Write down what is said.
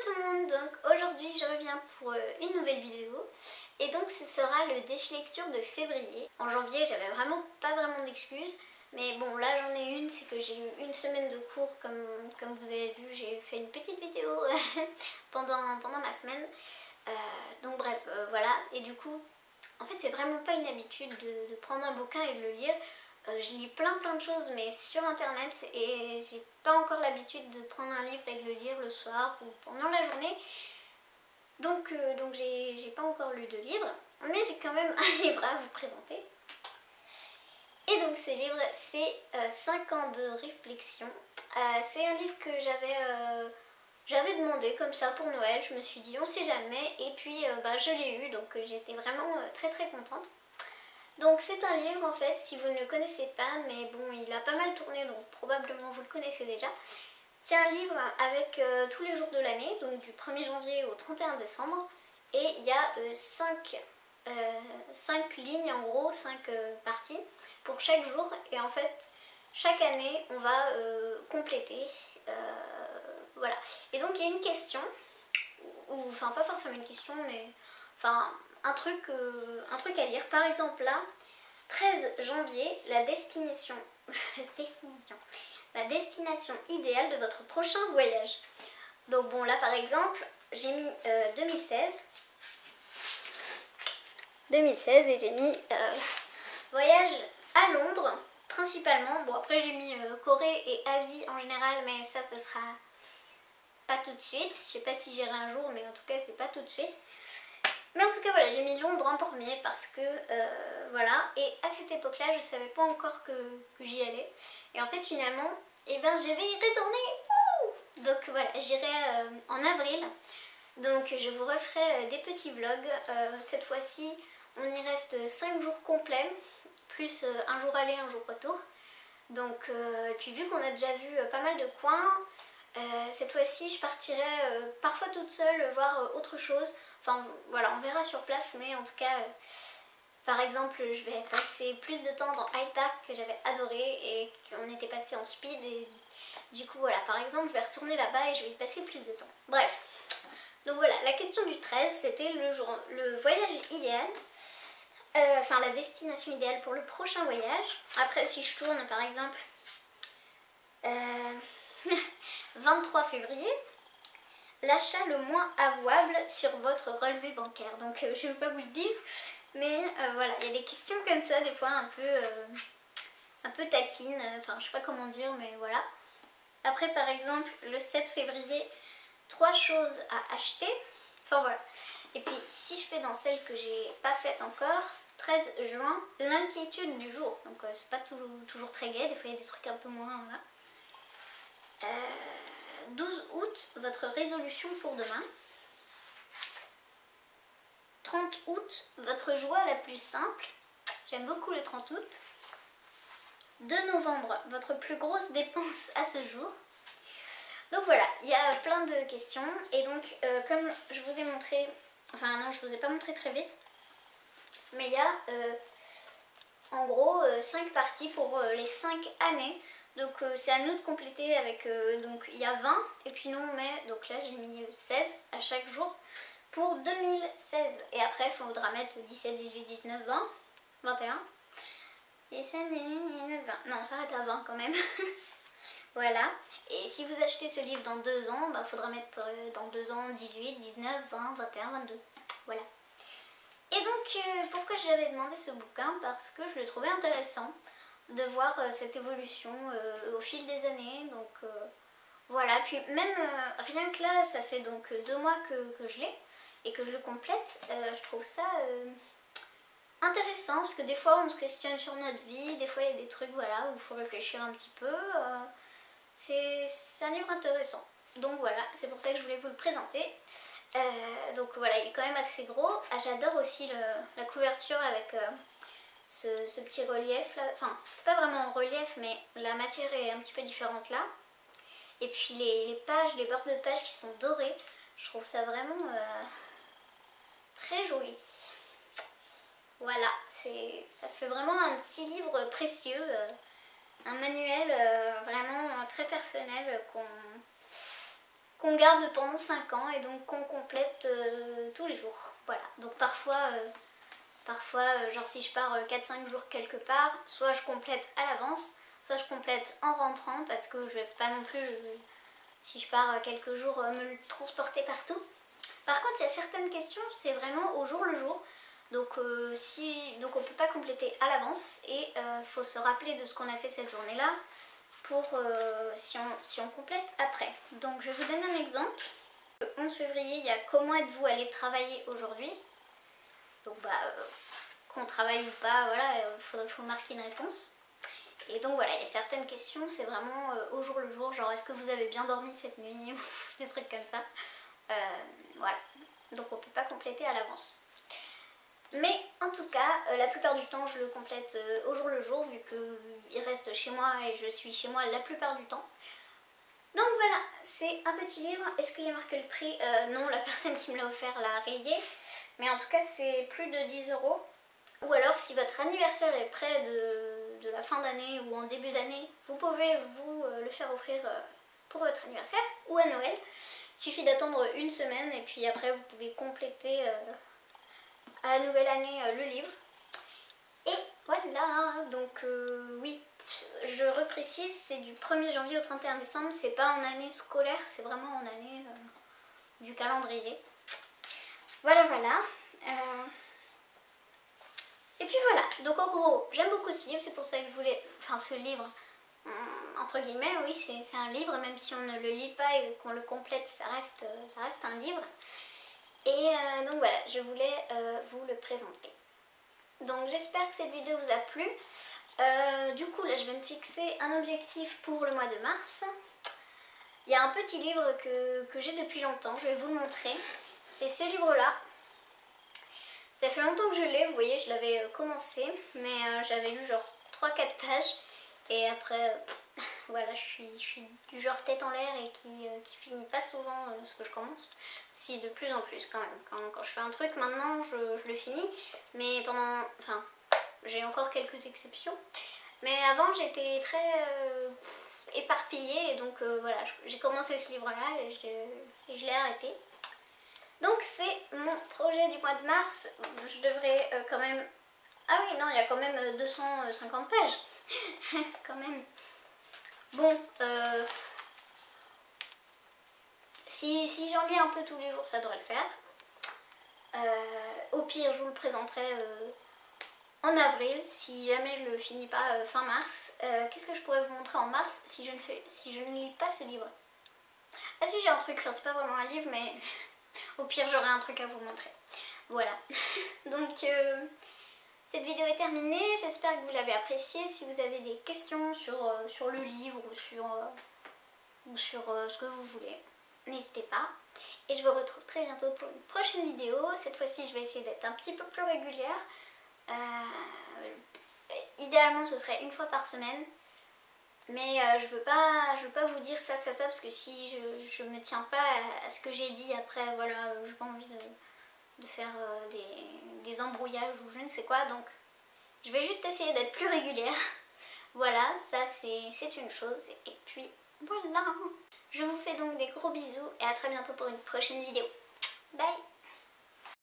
tout le monde, donc aujourd'hui je reviens pour une nouvelle vidéo et donc ce sera le défi lecture de février. En janvier j'avais vraiment pas vraiment d'excuses, mais bon là j'en ai une, c'est que j'ai eu une semaine de cours comme vous avez vu, j'ai fait une petite vidéo pendant ma semaine. Donc bref, voilà, et du coup en fait c'est vraiment pas une habitude de prendre un bouquin et de le lire. Je lis plein de choses mais sur internet et j'ai pas encore l'habitude de prendre un livre et de le lire le soir ou pendant la journée. Donc j'ai pas encore lu de livre, mais j'ai quand même un livre à vous présenter. Et donc ce livre c'est 5 ans de réflexion. C'est un livre que j'avais demandé comme ça pour Noël, je me suis dit on sait jamais, et puis je l'ai eu, donc j'étais vraiment très contente. Donc c'est un livre en fait, si vous ne le connaissez pas, mais bon il a pas mal tourné donc probablement vous le connaissez déjà. C'est un livre avec tous les jours de l'année, donc du 1er janvier au 31 décembre, et il y a 5 lignes en gros, 5 parties pour chaque jour, et en fait chaque année on va compléter, voilà. Et donc il y a une question, ou enfin pas forcément une question, mais enfin un truc à lire. Par exemple là, 13 janvier, la destination idéale de votre prochain voyage. Donc bon là par exemple, j'ai mis 2016 et j'ai mis voyage à Londres principalement. Bon après j'ai mis Corée et Asie en général, mais ça ce sera pas tout de suite. Je sais pas si j'irai un jour, mais en tout cas c'est pas tout de suite. Mais en tout cas voilà, j'ai mis Londres en premier parce que voilà, et à cette époque là je savais pas encore que j'y allais, et en fait finalement je vais y retourner. Donc voilà, j'irai en avril, donc je vous referai des petits vlogs. Cette fois-ci on y reste 5 jours complets, plus un jour aller, un jour retour. Donc et puis vu qu'on a déjà vu pas mal de coins, cette fois-ci je partirai parfois toute seule voir autre chose. Enfin voilà, on verra sur place, mais en tout cas par exemple je vais passer plus de temps dans Hyde Park que j'avais adoré et qu'on était passé en speed, et du coup voilà, par exemple je vais retourner là-bas et je vais y passer plus de temps. Bref, donc voilà, la question du 13 c'était le voyage idéal, enfin la destination idéale pour le prochain voyage. Après si je tourne par exemple 23 février, l'achat le moins avouable sur votre relevé bancaire. Donc je ne vais pas vous le dire, mais voilà, il y a des questions comme ça des fois un peu taquines, enfin je sais pas comment dire, mais voilà. Après par exemple le 7 février, 3 choses à acheter, enfin voilà. Et puis si je fais dans celle que j'ai pas faite encore, 13 juin, l'inquiétude du jour. Donc c'est pas toujours très gai, des fois il y a des trucs un peu moins, voilà. 12 août, votre résolution pour demain. 30 août, votre joie la plus simple. J'aime beaucoup le 30 août. 2 novembre, votre plus grosse dépense à ce jour. Donc voilà, il y a plein de questions. Et donc, comme je vous ai montré, enfin non, je vous ai pas montré très vite, mais il y a en gros 5 parties pour les 5 années. Donc c'est à nous de compléter avec, donc il y a 20, et puis nous on met, donc là j'ai mis 16 à chaque jour pour 2016. Et après il faudra mettre 17, 18, 19, 20, 21, 17, 18, 19, 20. Non, on s'arrête à 20 quand même. Voilà. Et si vous achetez ce livre dans 2 ans, il faudra mettre dans 2 ans 18, 19, 20, 21, 22. Voilà. Et donc pourquoi j'avais demandé ce bouquin? Parce que je le trouvais intéressant de voir cette évolution au fil des années. Donc voilà, puis même rien que là, ça fait donc 2 mois que je l'ai et que je le complète. Je trouve ça intéressant, parce que des fois on se questionne sur notre vie, des fois il y a des trucs voilà, où il faut réfléchir un petit peu. C'est un livre intéressant. Donc voilà, c'est pour ça que je voulais vous le présenter. Donc voilà, il est quand même assez gros. Ah, j'adore aussi la couverture avec ce petit relief là. Enfin, c'est pas vraiment en relief, mais la matière est un petit peu différente là. Et puis les pages, les bords de pages qui sont dorés, je trouve ça vraiment très joli. Voilà, ça fait vraiment un petit livre précieux, un manuel vraiment très personnel qu'on garde pendant 5 ans et donc qu'on complète tous les jours. Voilà, donc parfois, genre si je pars 4-5 jours quelque part, soit je complète à l'avance, soit je complète en rentrant parce que je vais pas non plus, si je pars quelques jours, me le transporter partout. Par contre, il y a certaines questions, c'est vraiment au jour le jour. Donc, donc on ne peut pas compléter à l'avance et il faut se rappeler de ce qu'on a fait cette journée-là pour si on complète après. Donc je vais vous donner un exemple. Le 11 février, il y a comment êtes-vous allé travailler aujourd'hui. Donc qu'on travaille ou pas, voilà, faut marquer une réponse. Et donc voilà, il y a certaines questions, c'est vraiment au jour le jour, genre est-ce que vous avez bien dormi cette nuit ou des trucs comme ça. Voilà, donc on ne peut pas compléter à l'avance. Mais en tout cas, la plupart du temps, je le complète au jour le jour, vu qu'il reste chez moi et je suis chez moi la plupart du temps. Donc voilà, c'est un petit livre. Est-ce qu'il y a marqué le prix? Non, la personne qui me l'a offert l'a rayé. Mais en tout cas, c'est plus de 10 €. Ou alors, si votre anniversaire est près de la fin d'année ou en début d'année, vous pouvez vous le faire offrir pour votre anniversaire ou à Noël. Il suffit d'attendre une semaine et puis après, vous pouvez compléter à la nouvelle année le livre. Et voilà, donc oui, je reprécise, c'est du 1er janvier au 31 décembre, c'est pas en année scolaire, c'est vraiment en année du calendrier. Voilà, voilà. Et puis voilà, donc en gros, j'aime beaucoup ce livre, c'est pour ça que je voulais, enfin ce livre, entre guillemets, oui, c'est un livre, même si on ne le lit pas et qu'on le complète, ça reste un livre. Et donc voilà, je voulais vous le présenter. Donc j'espère que cette vidéo vous a plu. Du coup là je vais me fixer un objectif pour le mois de mars. Il y a un petit livre que j'ai depuis longtemps, je vais vous le montrer. C'est ce livre là. Ça fait longtemps que je l'ai, vous voyez je l'avais commencé, mais j'avais lu genre 3-4 pages. Et après, voilà, je suis du genre tête en l'air et qui finit pas souvent ce que je commence. Si, de plus en plus quand même. Quand je fais un truc, maintenant je le finis. Mais enfin, j'ai encore quelques exceptions. Mais avant, j'étais très éparpillée. Et donc voilà, j'ai commencé ce livre-là et je l'ai arrêté. Donc c'est mon projet du mois de mars. Je devrais quand même... Ah oui, non, il y a quand même 250 pages. Quand même. Bon, si j'en lis un peu tous les jours, ça devrait le faire. Au pire, je vous le présenterai en avril, si jamais je le finis pas fin mars. Qu'est-ce que je pourrais vous montrer en mars si je ne lis pas ce livre? Ah si, j'ai un truc, enfin, c'est pas vraiment un livre, mais au pire, j'aurai un truc à vous montrer. Voilà. Donc... cette vidéo est terminée, j'espère que vous l'avez appréciée. Si vous avez des questions sur le livre ou sur ce que vous voulez, n'hésitez pas. Et je vous retrouve très bientôt pour une prochaine vidéo. Cette fois-ci, je vais essayer d'être un petit peu plus régulière. Idéalement, ce serait une fois par semaine. Mais je veux pas vous dire ça, parce que si je me tiens pas à ce que j'ai dit après, voilà, j'ai pas envie de faire des embrouillages ou je ne sais quoi, donc je vais juste essayer d'être plus régulière. Voilà, ça c'est une chose, et puis voilà. Je vous fais donc des gros bisous et à très bientôt pour une prochaine vidéo. Bye!